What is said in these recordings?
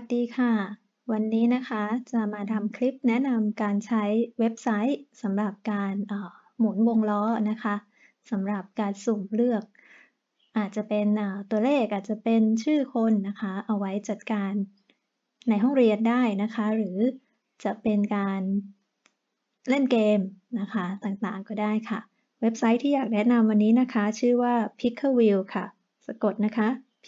ดีค่ะวันนี้นะคะจะมาทำคลิปแนะนำการใช้เว็บไซต์สำหรับการหมุนวงล้อนะคะสำหรับการสุ่มเลือกอาจจะเป็นตัวเลขอาจจะเป็นชื่อคนนะคะเอาไว้จัดการในห้องเรียนได้นะคะหรือจะเป็นการเล่นเกมนะคะต่างๆก็ได้ค่ะเว็บไซต์ที่อยากแนะนำวันนี้นะคะชื่อว่า Pickerwheel ค่ะสะกดนะคะ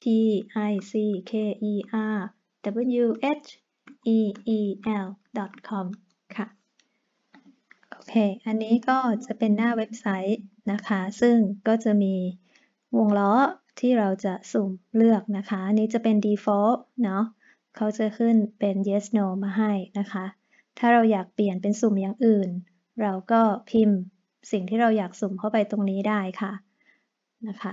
pickerwheel.com ค่ะโอเคอันนี้ก็จะเป็นหน้าเว็บไซต์นะคะซึ่งก็จะมีวงล้อที่เราจะสุ่มเลือกนะคะอันนี้จะเป็น default เนาะเขาจะขึ้นเป็น yes no มาให้นะคะถ้าเราอยากเปลี่ยนเป็นสุ่มอย่างอื่นเราก็พิมพ์สิ่งที่เราอยากสุ่มเข้าไปตรงนี้ได้ค่ะนะคะ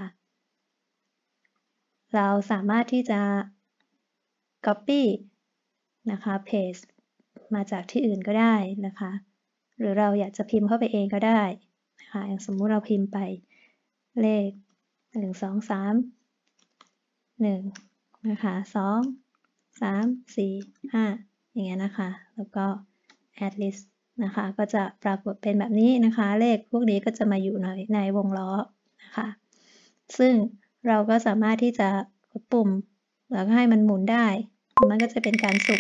เราสามารถที่จะ copy นะคะ paste มาจากที่อื่นก็ได้นะคะหรือเราอยากจะพิมพ์เข้าไปเองก็ได้นะคะอย่างสมมุติเราพิมพ์ไปเลข1 2 3 1นะคะ2 3 4 5อย่างเงี้ยนะคะแล้วก็ add list นะคะก็จะปรากฏเป็นแบบนี้นะคะเลขพวกนี้ก็จะมาอยู่ในวงล้อนะคะซึ่งเราก็สามารถที่จะกดปุ่มแล้วก็ให้มันหมุนได้มันก็จะเป็นการสุ่ม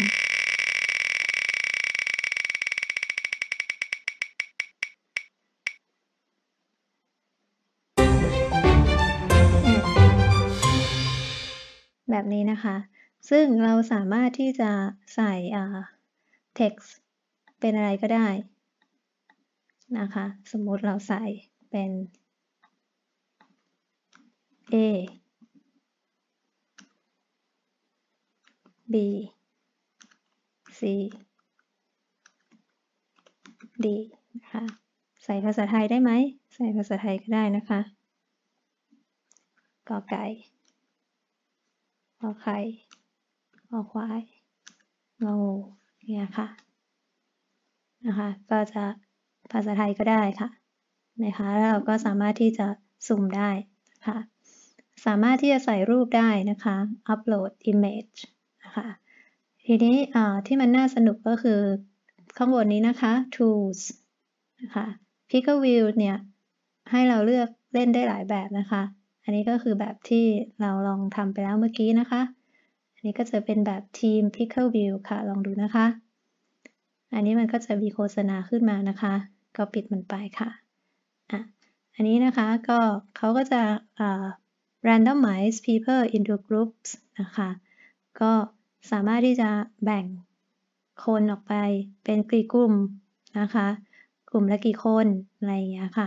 แบบนี้นะคะซึ่งเราสามารถที่จะใส่text เป็นอะไรก็ได้นะคะสมมุติเราใส่เป็น A B C D นะคะใส่ภาษาไทยได้ไหมใส่ภาษาไทยก็ได้นะคะกอไก่ขอไข่ขอควายงองูเนี่ยค่ะนะคะก็จะภาษาไทยก็ได้ค่ะนะคะแล้วเราก็สามารถที่จะสุ่มได้นะคะสามารถที่จะใส่รูปได้นะคะ upload image นะคะทีนี้ที่มันน่าสนุกก็คือข้างบนนี้นะคะ tools นะคะ Picker Wheel เนี่ยให้เราเลือกเล่นได้หลายแบบนะคะอันนี้ก็คือแบบที่เราลองทำไปแล้วเมื่อกี้นะคะอันนี้ก็จะเป็นแบบ Team Picker Wheel ค่ะลองดูนะคะอันนี้มันก็จะมีโฆษณาขึ้นมานะคะก็ปิดมันไปค่ะอันนี้นะคะก็เขาก็จะrandomize people into groups นะคะก็สามารถที่จะแบ่งคนออกไปเป็นกี่กลุ่มนะคะกลุ่มละกี่คนอะไรอย่างเงี้ยค่ะ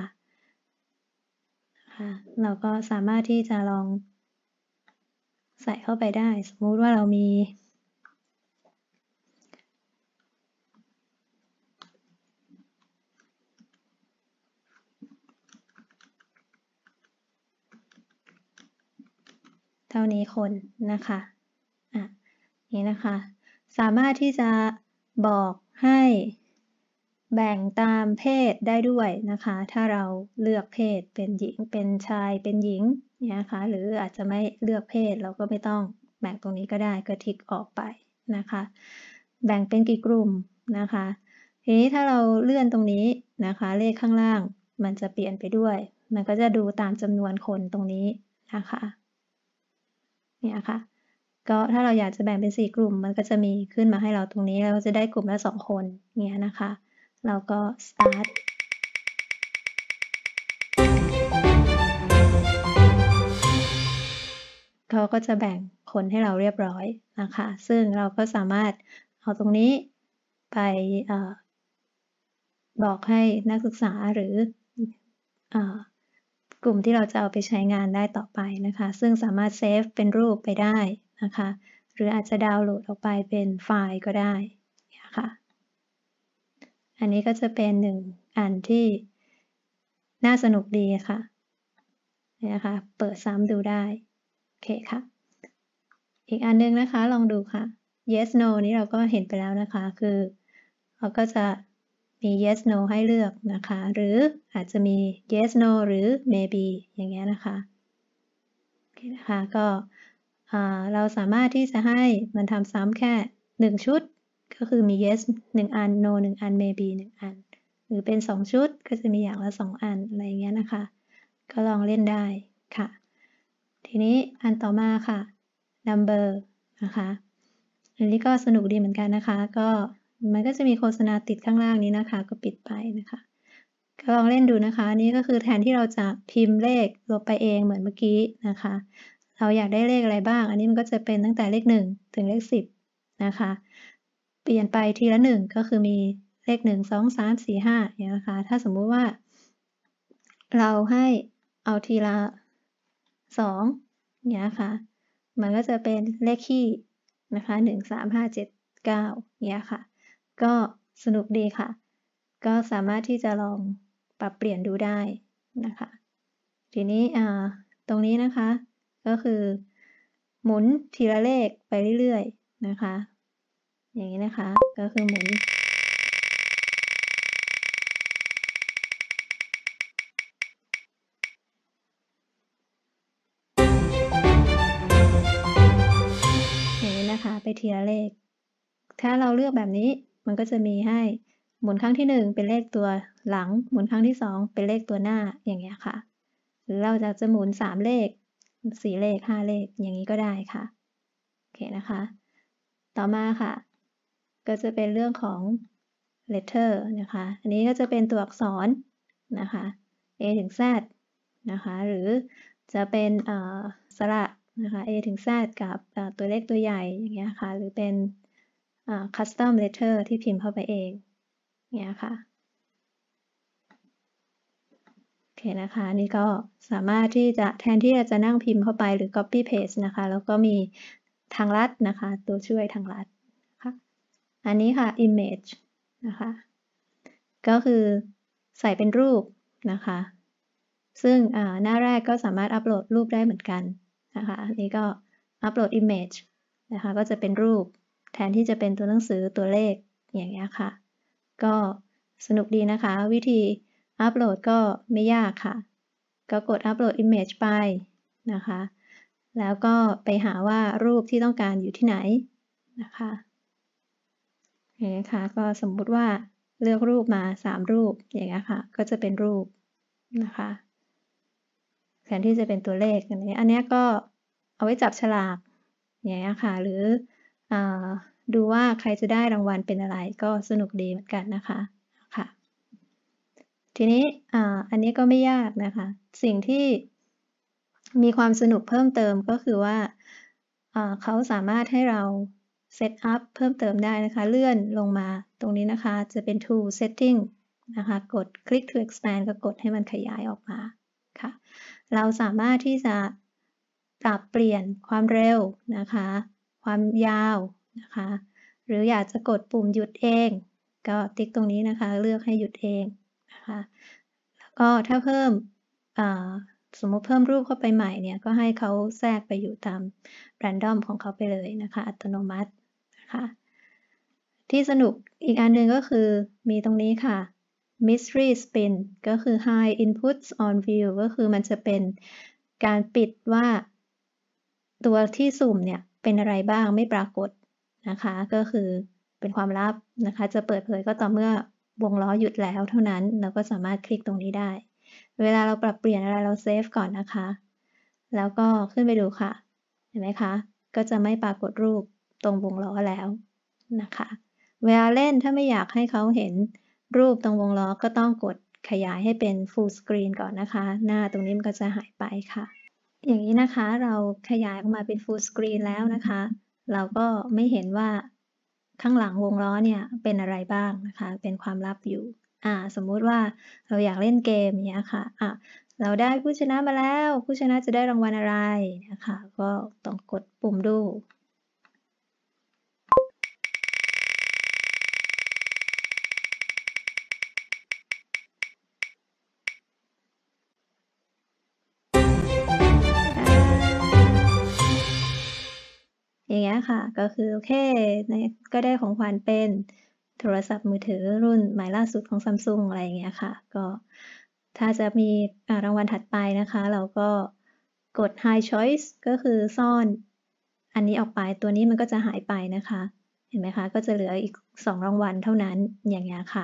เราก็สามารถที่จะลองใส่เข้าไปได้สมมุติว่าเรามีเท่านี้คนนะคะนี่นะคะสามารถที่จะบอกให้แบ่งตามเพศได้ด้วยนะคะถ้าเราเลือกเพศเป็นหญิงเป็นชายเป็นหญิงเนี่ยนะคะหรืออาจจะไม่เลือกเพศเราก็ไม่ต้องแบ่งตรงนี้ก็ได้ก็ทิกออกไปนะคะแบ่งเป็นกี่กลุ่มนะคะทีนี้ถ้าเราเลื่อนตรงนี้นะคะเลขข้างล่างมันจะเปลี่ยนไปด้วยมันก็จะดูตามจำนวนคนตรงนี้นะคะเนี่ยค่ะ ก็ถ้าเราอยากจะแบ่งเป็น4กลุ่มมันก็จะมีขึ้นมาให้เราตรงนี้เราจะได้กลุ่มละ2คนเงี้ยนะคะเราก็ start เขาก็จะแบ่งคนให้เราเรียบร้อยนะคะซึ่งเราก็สามารถเอาตรงนี้ไปบอกให้นักศึกษาหรือกลุ่มที่เราจะเอาไปใช้งานได้ต่อไปนะคะซึ่งสามารถเซฟเป็นรูปไปได้นะคะหรืออาจจะดาวน์โหลดออกไปเป็นไฟล์ก็ได้นะคะอันนี้ก็จะเป็น1อันที่น่าสนุกดีค่ะนะคะเปิดซ้ำดูได้โอเคค่ะอีกอันนึงนะคะลองดูค่ะ yes no นี้เราก็เห็นไปแล้วนะคะคือเขาก็จะมี yes no ให้เลือกนะคะหรืออาจจะมี yes no หรือ maybe อย่างเงี้ยนะคะโอเคนะคะก็เราสามารถที่จะให้มันทำซ้ำแค่1ชุดก็คือมี yes 1อัน no 1อัน maybe 1อันหรือเป็น2ชุดก็จะมีอย่างละ2อันอะไรอย่างเงี้ยนะคะก็ลองเล่นได้ค่ะทีนี้อันต่อมาค่ะ number นะคะอันนี้ก็สนุกดีเหมือนกันนะคะก็มันก็จะมีโฆษณาติดข้างล่างนี้นะคะก็ปิดไปนะคะก็ลองเล่นดูนะคะนี่ก็คือแทนที่เราจะพิมพ์เลขลบไปเองเหมือนเมื่อกี้นะคะเราอยากได้เลขอะไรบ้างอันนี้มันก็จะเป็นตั้งแต่เลข1ถึงเลข10นะคะเปลี่ยนไปทีละ1ก็คือมีเลข1 2 3 4 5อย่างนี้นะคะถ้าสมมุติว่าเราให้เอาทีละ2อย่างนี้ค่ะมันก็จะเป็นเลขคี่นะคะ1 3 5 7 9อย่างนี้ค่ะก็สนุกดีค่ะก็สามารถที่จะลองปรับเปลี่ยนดูได้นะคะทีนี้ตรงนี้นะคะก็คือหมุนทีละเลขไปเรื่อยๆนะคะอย่างนี้นะคะก็คือหมุนอย่างนี้นะคะไปทีละเลขถ้าเราเลือกแบบนี้มันก็จะมีให้หมุนครั้งที่1เป็นเลขตัวหลังหมุนครั้งที่2เป็นเลขตัวหน้าอย่างเงี้ยค่ะหรือเราจะหมุน3เลข4เลข5เลขอย่างนี้ก็ได้ค่ะโอเคนะคะต่อมาค่ะก็จะเป็นเรื่องของ letter นะคะอันนี้ก็จะเป็นตัวอักษรนะคะ A ถึง Z นะคะหรือจะเป็นสระนะคะ A ถึง Z กับตัวเลขตัวใหญ่อย่างเงี้ยค่ะหรือเป็นcustom letter ที่พิมพ์เข้าไปเองเงี้ยค่ะโอเคนะคะนี่ก็สามารถที่จะแทนที่จะนั่งพิมพ์เข้าไปหรือ copy paste นะคะแล้วก็มีทางลัดนะคะตัวช่วยทางลัดค่ะอันนี้ค่ะ image นะคะก็คือใส่เป็นรูปนะคะซึ่งหน้าแรกก็สามารถอัปโหลดรูปได้เหมือนกันนะคะอันนี้ก็อัปโหลด image นะคะก็จะเป็นรูปแทนที่จะเป็นตัวหนังสือตัวเลขอย่างเงี้ยค่ะก็สนุกดีนะคะวิธีอัปโหลดก็ไม่ยากค่ะก็กดอัปโหลด image ไปนะคะแล้วก็ไปหาว่ารูปที่ต้องการอยู่ที่ไหนนะคะอย่างนี้ค่ะก็สมมุติว่าเลือกรูปมา3รูปอย่างเงี้ยค่ะก็จะเป็นรูปนะคะแทนที่จะเป็นตัวเลขอันนี้ก็เอาไว้จับฉลากอย่างเงี้ยค่ะหรือดูว่าใครจะได้รางวัลเป็นอะไรก็สนุกดีเหมือนกันนะคะค่ะทีนี้อันนี้ก็ไม่ยากนะคะสิ่งที่มีความสนุกเพิ่มเติมก็คือว่าเขาสามารถให้เราเซตอัพเพิ่มเติมได้นะคะเลื่อนลงมาตรงนี้นะคะจะเป็น tool setting นะคะกด click to expand ก็กดให้มันขยายออกมาค่ะเราสามารถที่จะปรับเปลี่ยนความเร็วนะคะความยาวนะคะหรืออยากจะกดปุ่มหยุดเองก็ติ๊กตรงนี้นะคะเลือกให้หยุดเองนะคะแล้วก็ถ้าเพิ่มสมมติเพิ่มรูปเข้าไปใหม่เนี่ยก็ให้เขาแทรกไปอยู่ตาม random ของเขาไปเลยนะคะอัตโนมัตินะคะที่สนุกอีกอันหนึ่งก็คือมีตรงนี้ค่ะ mystery spin ก็คือ hide inputs on view ก็คือมันจะเป็นการปิดว่าตัวที่สุ่มเนี่ยเป็นอะไรบ้างไม่ปรากฏนะคะก็คือเป็นความลับนะคะจะเปิดเผยก็ต่อเมื่อวงล้อหยุดแล้วเท่านั้นเราก็สามารถคลิกตรงนี้ได้เวลาเราปรับเปลี่ยนอะไรเราเซฟก่อนนะคะแล้วก็ขึ้นไปดูค่ะเห็นไหมคะก็จะไม่ปรากฏรูปตรงวงล้อแล้วนะคะเวลาเล่นถ้าไม่อยากให้เขาเห็นรูปตรงวงล้อก็ต้องกดขยายให้เป็น full screen ก่อนนะคะหน้าตรงนี้มันก็จะหายไปค่ะอย่างนี้นะคะเราขยายออกมาเป็น full screen แล้วนะคะเราก็ไม่เห็นว่าข้างหลังวงล้อเนี่ยเป็นอะไรบ้างนะคะเป็นความลับอยู่สมมุติว่าเราอยากเล่นเกมอย่างเงี้ยค่ะเราได้ผู้ชนะมาแล้วผู้ชนะจะได้รางวัลอะไรนะคะก็ต้องกดปุ่มดูอย่างเงี้ยค่ะก็คือโอเคก็ได้ของขวัญเป็นโทรศัพท์มือถือรุ่นใหม่ล่าสุดของ Samsung อะไรอย่างเงี้ยค่ะก็ถ้าจะมีรางวัลถัดไปนะคะเราก็กด Hide Choice ก็คือซ่อนอันนี้ออกไปตัวนี้มันก็จะหายไปนะคะเห็นไหมคะก็จะเหลืออีก2รางวัลเท่านั้นอย่างเงี้ยค่ะ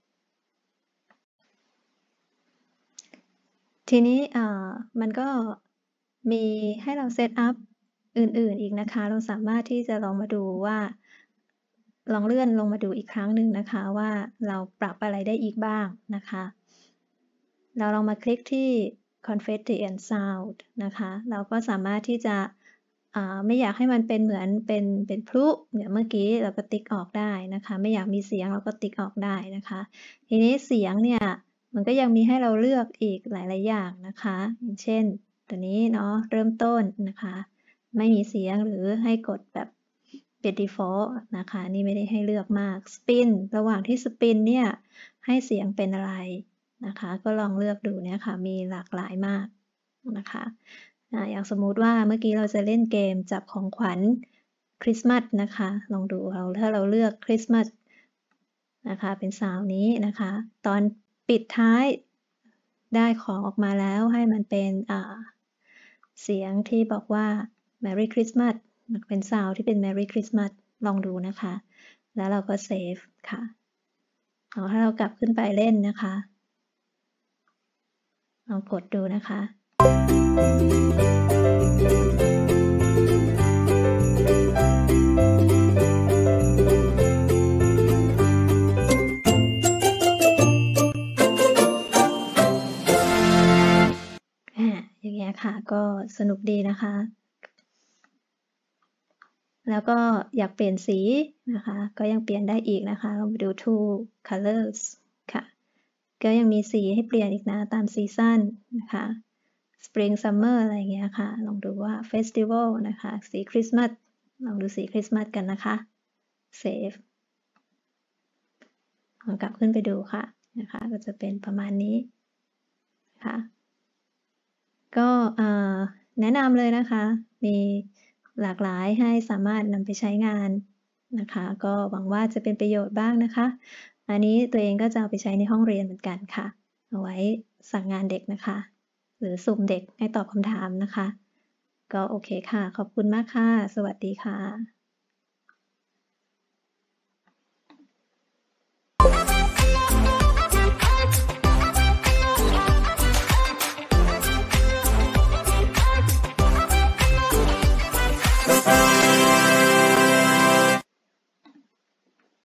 ทีนี้มันก็มีให้เราเซตอัปอื่นๆอีกนะคะเราสามารถที่จะลองมาดูว่าลองเลื่อนลงมาดูอีกครั้งหนึ่งนะคะว่าเราปรับอะไรได้อีกบ้างนะคะเราลองมาคลิกที่ Confetti and Sound นะคะเราก็สามารถที่จะไม่อยากให้มันเป็นเหมือนเป็นพลุอย่างเมื่อกี้เราก็ติ๊กออกได้นะคะไม่อยากมีเสียงเราก็ติ๊กออกได้นะคะทีนี้เสียงเนี่ยมันก็ยังมีให้เราเลือกอีกหลายๆอย่างนะคะอย่างเช่นตัวนี้เนาะเริ่มต้นนะคะไม่มีเสียงหรือให้กดแบบเป็น default นะคะนี่ไม่ได้ให้เลือกมาก spin ระหว่างที่ spin เนี่ยให้เสียงเป็นอะไรนะคะก็ลองเลือกดูเนี่ยค่ะมีหลากหลายมากนะคะอย่างสมมุติว่าเมื่อกี้เราจะเล่นเกมจับของขวัญคริสต์มาสนะคะลองดูถ้าเราเลือกคริสต์มาสนะคะเป็นซาวนี้นะคะตอนปิดท้ายได้ของออกมาแล้วให้มันเป็นเสียงที่บอกว่า Merry Christmas เป็นซาวที่เป็น Merry Christmas ลองดูนะคะแล้วเราก็เซฟค่ะถ้าเรากลับขึ้นไปเล่นนะคะลองกดดูนะคะอย่างเงี้ยค่ะก็สนุกดีนะคะแล้วก็อยากเปลี่ยนสีนะคะก็ยังเปลี่ยนได้อีกนะคะลองไปดู Tool Colors ค่ะก็ยังมีสีให้เปลี่ยนอีกนะตามซีซั่นนะคะ Spring Summer อะไรอย่างเงี้ยค่ะลองดูว่า Festival นะคะสีคริสต์มาสลองดูสีคริสต์มาสกันนะคะ Save ลองกลับขึ้นไปดูค่ะนะคะก็จะเป็นประมาณนี้ค่ะก็แนะนำเลยนะคะมีหลากหลายให้สามารถนำไปใช้งานนะคะก็หวังว่าจะเป็นประโยชน์บ้างนะคะอันนี้ตัวเองก็จะเอาไปใช้ในห้องเรียนเหมือนกันค่ะเอาไว้สั่งงานเด็กนะคะหรือสุ่มเด็กให้ตอบคำถามนะคะก็โอเคค่ะขอบคุณมากค่ะสวัสดีค่ะ